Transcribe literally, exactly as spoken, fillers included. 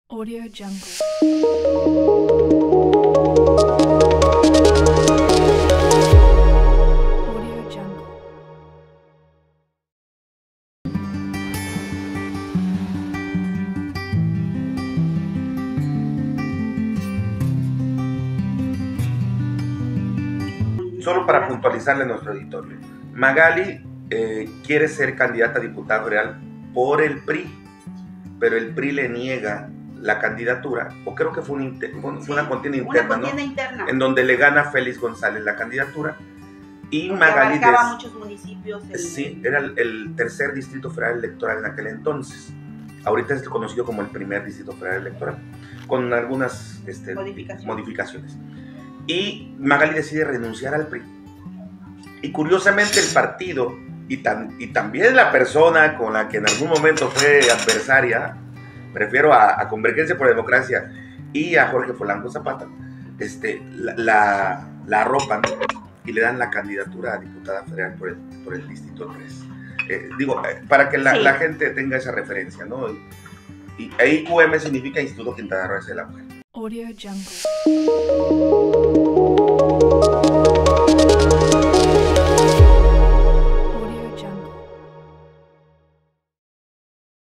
Audio Jungle. Audio Jungle. Solo para puntualizarle a nuestro auditorio, Magali eh, quiere ser candidata a diputada federal por el P R I, pero el P R I le niega la candidatura, o creo que fue, un inter, fue sí, una contienda interna, una contienda ¿no? interna, en donde le gana Félix González la candidatura, y porque Magali abarcaba des, muchos municipios. En, sí, era el, el tercer distrito federal electoral en aquel entonces. Ahorita es conocido como el primer distrito federal electoral, con algunas este, modificaciones. modificaciones. Y Magali decide renunciar al P R I. Y curiosamente el partido, y, tan, y también la persona con la que en algún momento fue adversaria, prefiero a, a Convergencia por la Democracia y a Jorge Polanco Zapata, este, la, la, la arropan y le dan la candidatura a diputada federal por el, por el Distrito tres. Eh, digo, eh, para que la, Sí. la gente tenga esa referencia, ¿no? Y, y I Q M significa Instituto Quintana Roo de la Mujer. Audio Jungle.